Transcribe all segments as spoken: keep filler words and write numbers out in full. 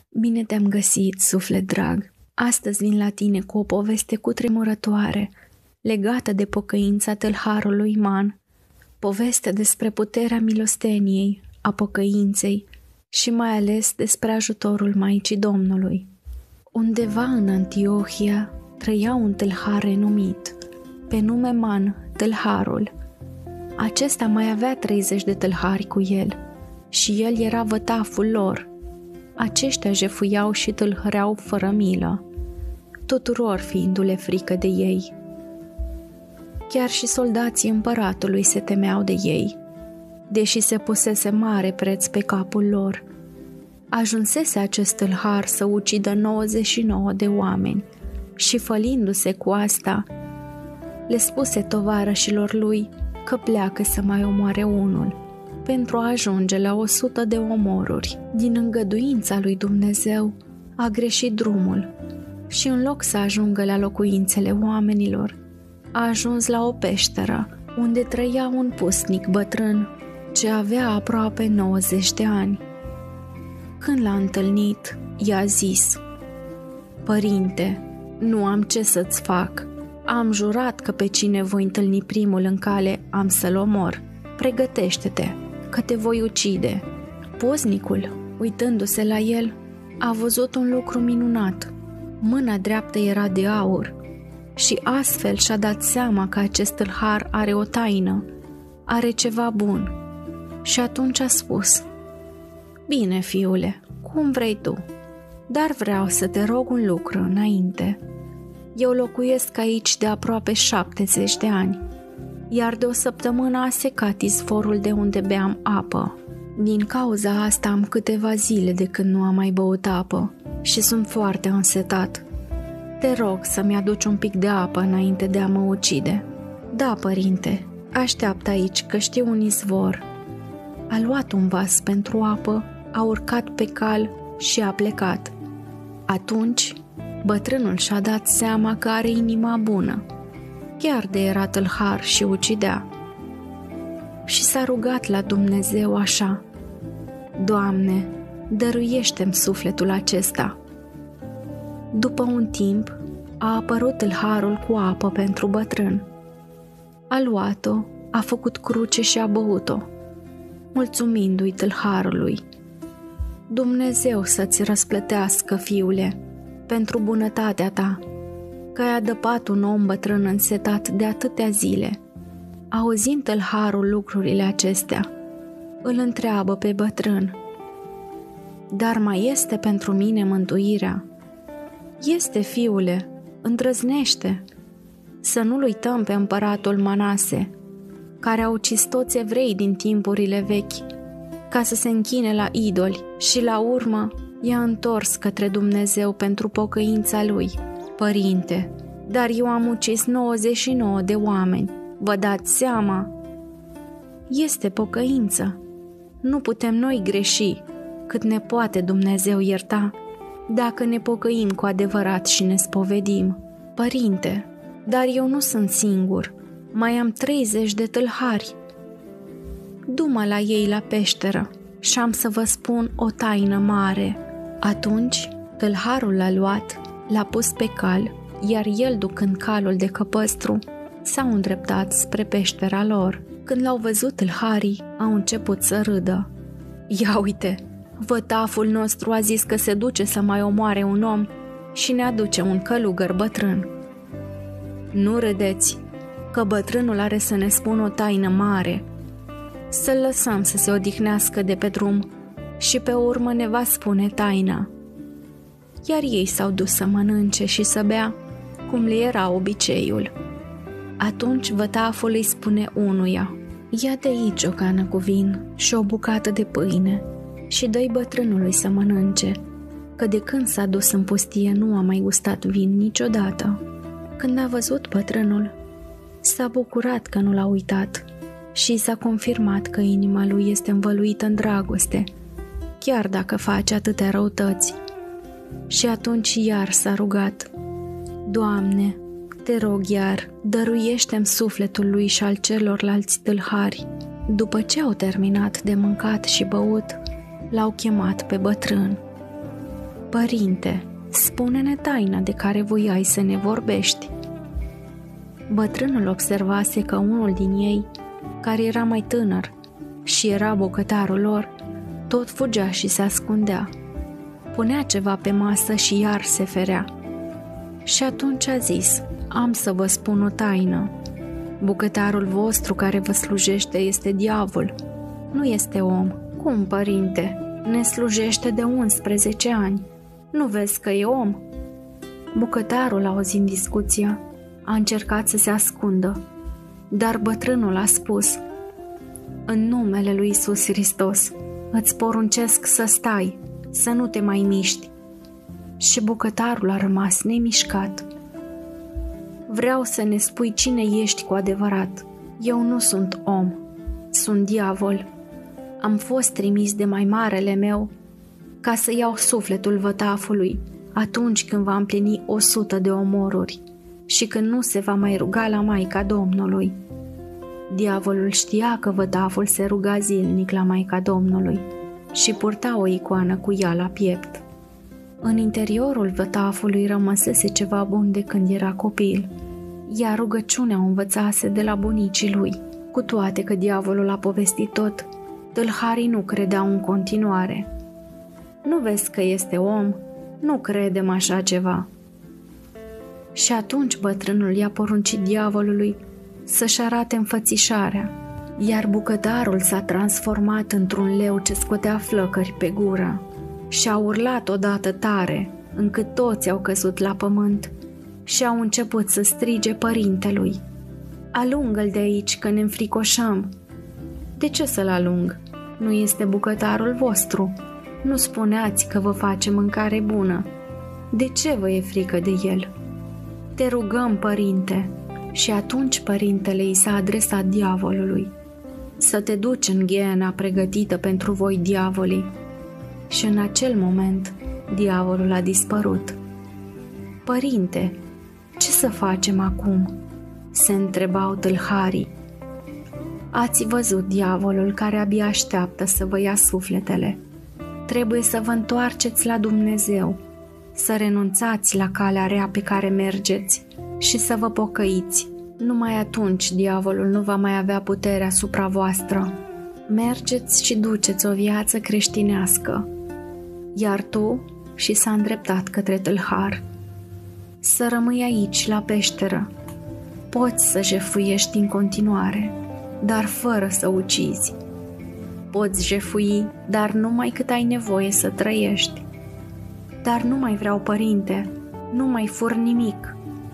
Bine te-am găsit, suflet drag! Astăzi vin la tine cu o poveste cutremurătoare, legată de pocăința tâlharului Man, poveste despre puterea milosteniei, a pocăinței și mai ales despre ajutorul Maicii Domnului. Undeva în Antiohia trăia un tâlhar renumit, pe nume Man, tâlharul. Acesta mai avea treizeci de tâlhari cu el și el era vătaful lor. Aceștia jefuiau și tâlhăreau fără milă, tuturor fiindu-le frică de ei. Chiar și soldații împăratului se temeau de ei, deși se pusese mare preț pe capul lor. Ajunsese acest tâlhar să ucidă nouăzeci și nouă de oameni și, fălindu-se cu asta, le spuse tovarășilor lui că pleacă să mai omoare unul, pentru a ajunge la o sută de omoruri. Din îngăduința lui Dumnezeu a greșit drumul și, în loc să ajungă la locuințele oamenilor, a ajuns la o peșteră unde trăia un pusnic bătrân ce avea aproape nouăzeci de ani. Când l-a întâlnit, i-a zis: „Părinte, nu am ce să-ți fac. Am jurat că pe cine voi întâlni primul în cale am să-l omor. Pregătește-te, că te voi ucide.” Pusnicul, uitându-se la el, a văzut un lucru minunat. Mâna dreaptă era de aur și astfel și-a dat seama că acest tâlhar are o taină, are ceva bun. Și atunci a spus: „Bine, fiule, cum vrei tu, dar vreau să te rog un lucru înainte. Eu locuiesc aici de aproape șaptezeci de ani, iar de o săptămână a secat izvorul de unde beam apă. Din cauza asta am câteva zile de când nu am mai băut apă și sunt foarte însetat. Te rog să-mi aduci un pic de apă înainte de a mă ucide.” „Da, părinte, așteaptă aici că știu un izvor.” A luat un vas pentru apă, a urcat pe cal și a plecat. Atunci, bătrânul și-a dat seama că are inima bună, chiar de era tâlhar și ucidea. Și s-a rugat la Dumnezeu așa: „Doamne, dăruiește-mi sufletul acesta.” După un timp, a apărut tâlharul cu apă pentru bătrân. A luat-o, a făcut cruce și a băut-o, mulțumindu-i tâlharului: „Dumnezeu să-ți răsplătească, fiule, pentru bunătatea ta, că ai adăpat un om bătrân însetat de atâtea zile.” Auzind tâlharul lucrurile acestea, îl întreabă pe bătrân: „Dar mai este pentru mine mântuirea?” „Este, fiule, îndrăznește. Să nu-l uităm pe împăratul Manase, care a ucis toți evrei din timpurile vechi, ca să se închine la idoli și la urmă i-a întors către Dumnezeu pentru pocăința lui.” „Părinte, dar eu am ucis nouăzeci și nouă de oameni. Vă dați seama?” „Este pocăință. Nu putem noi greși cât ne poate Dumnezeu ierta, dacă ne pocăim cu adevărat și ne spovedim.” „Părinte, dar eu nu sunt singur. Mai am treizeci de tâlhari. Du-mă la ei la peșteră și am să vă spun o taină mare.” Atunci tâlharul l-a luat, l-a pus pe cal, iar el, ducând calul de căpăstru, s-au îndreptat spre peștera lor. Când l-au văzut tâlharii, au început să râdă. „Ia uite, vătaful nostru a zis că se duce să mai omoare un om și ne aduce un călugăr bătrân.” „Nu râdeți, că bătrânul are să ne spună o taină mare. Să-l lăsăm să se odihnească de pe drum și pe urmă ne va spune taina.” Iar ei s-au dus să mănânce și să bea, cum le era obiceiul. Atunci vătaful îi spune unuia: „Ia de aici o cană cu vin și o bucată de pâine și dă-i bătrânului să mănânce, că de când s-a dus în pustie nu a mai gustat vin niciodată.” Când a văzut bătrânul, s-a bucurat că nu l-a uitat și s-a confirmat că inima lui este învăluită în dragoste, chiar dacă face atâtea răutăți. Și atunci iar s-a rugat: „Doamne, te rog iar, dăruiește-mi sufletul lui și al celorlalți tâlhari.” După ce au terminat de mâncat și băut, l-au chemat pe bătrân. Părinte, spune-ne taina de care voiai să ne vorbești. Bătrânul observase că unul din ei, care era mai tânăr și era bucătarul lor, tot fugea și se ascundea. Punea ceva pe masă și iar se ferea. Și atunci a zis: am să vă spun o taină. Bucătarul vostru care vă slujește este diavol, nu este om. Cum, părinte? Ne slujește de unsprezece ani. Nu vezi că e om? Bucătarul, auzind discuția, a încercat să se ascundă, dar bătrânul a spus: în numele lui Iisus Hristos, îți poruncesc să stai, să nu te mai miști. Și bucătarul a rămas nemișcat. Vreau să ne spui cine ești cu adevărat. Eu nu sunt om, sunt diavol. Am fost trimis de mai marele meu ca să iau sufletul vătafului atunci când va împlini o sută de omoruri și când nu se va mai ruga la Maica Domnului. Diavolul știa că vătaful se ruga zilnic la Maica Domnului și purta o icoană cu ea la piept. În interiorul vătafului rămăsese ceva bun de când era copil, iar rugăciunea o învățase de la bunicii lui. Cu toate că diavolul a povestit tot, tâlharii nu credeau în continuare. Nu vezi că este om? Nu credem așa ceva. Și atunci bătrânul i-a poruncit diavolului să-și arate înfățișarea, iar bucătarul s-a transformat într-un leu ce scotea flăcări pe gură și a urlat odată tare, încât toți au căzut la pământ și au început să strige părintelui: alungă-l de aici că ne înfricoșăm. De ce să-l alung? Nu este bucătarul vostru. Nu spuneați că vă face mâncare bună. De ce vă e frică de el? Te rugăm, părinte. Și atunci părintele i s-a adresat diavolului: să te duci în gheena pregătită pentru voi, diavolii. Și în acel moment diavolul a dispărut. Părinte, ce să facem acum? Se întrebau tâlharii. Ați văzut diavolul care abia așteaptă să vă ia sufletele. Trebuie să vă întoarceți la Dumnezeu, să renunțați la calea rea pe care mergeți și să vă pocăiți. Numai atunci diavolul nu va mai avea putere asupra voastră. Mergeți și duceți o viață creștinească. Iar tu, și s-a îndreptat către tâlhar, să rămâi aici la peșteră. Poți să jefuiești în continuare, dar fără să ucizi. Poți jefui, dar numai cât ai nevoie să trăiești. Dar nu mai vreau, părinte, nu mai fur nimic.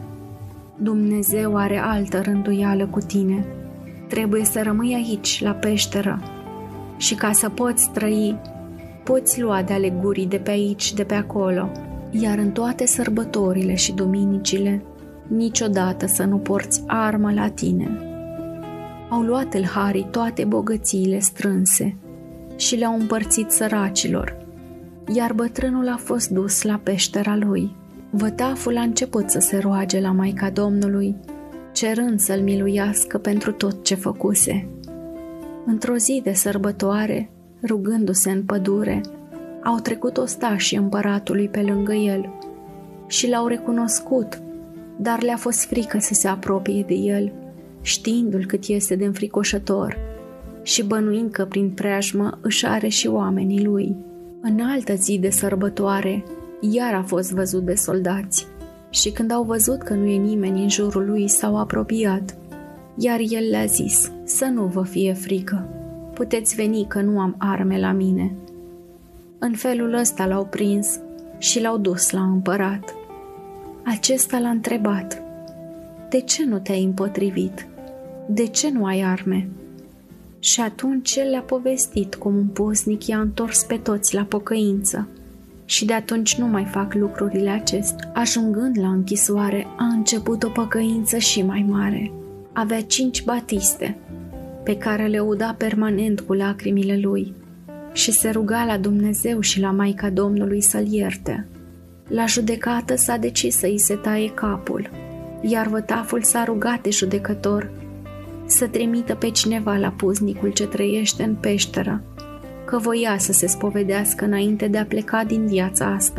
Dumnezeu are altă rânduială cu tine. Trebuie să rămâi aici, la peșteră. Și ca să poți trăi, poți lua de ale gurii de pe aici, de pe acolo. Iar în toate sărbătorile și duminicile, niciodată să nu porți armă la tine. Au luat tâlharii toate bogățiile strânse și le-au împărțit săracilor, iar bătrânul a fost dus la peștera lui. Vătaful a început să se roage la Maica Domnului, cerând să-l miluiască pentru tot ce făcuse. Într-o zi de sărbătoare, rugându-se în pădure, au trecut ostașii împăratului pe lângă el și l-au recunoscut, dar le-a fost frică să se apropie de el, știindu-l cât este de înfricoșător și bănuind că prin preajmă își are și oamenii lui. În altă zi de sărbătoare, iar a fost văzut de soldați și când au văzut că nu e nimeni în jurul lui, s-au apropiat, iar el le-a zis: să nu vă fie frică, puteți veni că nu am arme la mine. În felul ăsta l-au prins și l-au dus la împărat. Acesta l-a întrebat: de ce nu te-ai împotrivit? De ce nu ai arme? Și atunci el le-a povestit cum un pusnic i-a întors pe toți la pocăință și de atunci nu mai fac lucrurile acestea. Ajungând la închisoare, a început o păcăință și mai mare. Avea cinci batiste, pe care le uda permanent cu lacrimile lui și se ruga la Dumnezeu și la Maica Domnului să-l ierte. La judecată s-a decis să îi se taie capul, iar vătaful s-a rugat de judecător să trimită pe cineva la puznicul ce trăiește în peșteră, că voia să se spovedească înainte de a pleca din viața asta.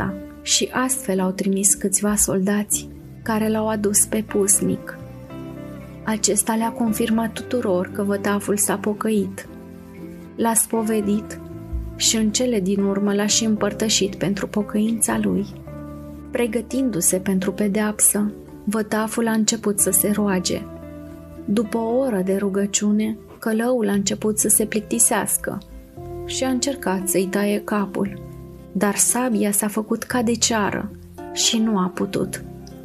și astfel au trimis câțiva soldați care l-au adus pe pusnic. Acesta le-a confirmat tuturor că vătaful s-a pocăit. L-a spovedit și în cele din urmă l-a și împărtășit pentru pocăința lui. Pregătindu-se pentru pedeapsă, vătaful a început să se roage. După o oră de rugăciune, călăul a început să se plictisească și a încercat să-i taie capul, dar sabia s-a făcut ca de ceară și nu a putut.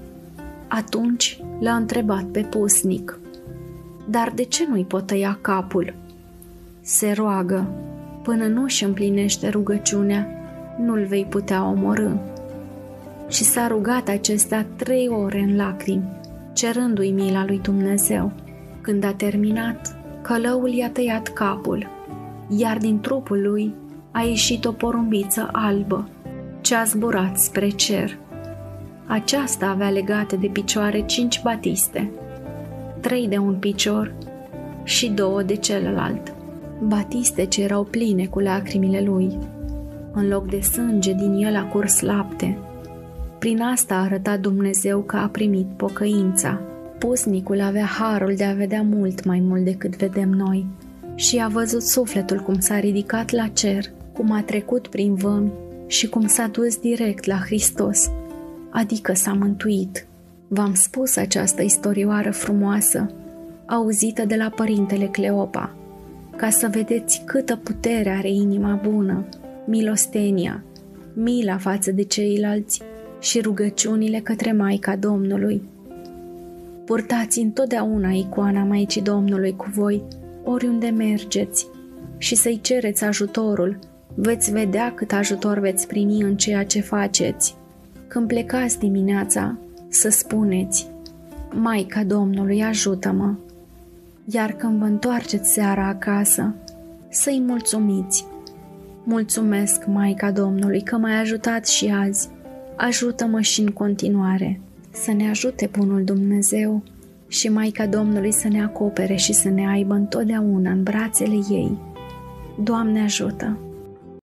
Atunci l-a întrebat pe pusnic: „Dar de ce nu-i pot tăia capul?” „Se roagă, până nu își împlinește rugăciunea, nu-l vei putea omorî.” Și s-a rugat acestea trei ore în lacrimi, cerându-i mila lui Dumnezeu. Când a terminat, călăul i-a tăiat capul, iar din trupul lui a ieșit o porumbiță albă, ce a zburat spre cer. Aceasta avea legate de picioare cinci batiste, trei de un picior și două de celălalt, batiste ce erau pline cu lacrimile lui. În loc de sânge, din el a curs lapte. Prin asta a arătat Dumnezeu că a primit pocăința. Pusnicul avea harul de a vedea mult mai mult decât vedem noi și a văzut sufletul cum s-a ridicat la cer, cum a trecut prin vămi și cum s-a dus direct la Hristos, adică s-a mântuit. V-am spus această istorioară frumoasă, auzită de la părintele Cleopa, ca să vedeți câtă putere are inima bună, milostenia, mila față de ceilalți și rugăciunile către Maica Domnului. Purtați întotdeauna icoana Maicii Domnului cu voi, oriunde mergeți, și să-i cereți ajutorul. Veți vedea cât ajutor veți primi în ceea ce faceți. Când plecați dimineața, să spuneți: „Maica Domnului, ajută-mă!” Iar când vă întoarceți seara acasă, să-i mulțumiți: „Mulțumesc, Maica Domnului, că m-ai ajutat și azi. Ajută-mă și în continuare.” Să ne ajute bunul Dumnezeu și Maica Domnului să ne acopere și să ne aibă întotdeauna în brațele ei. Doamne ajută!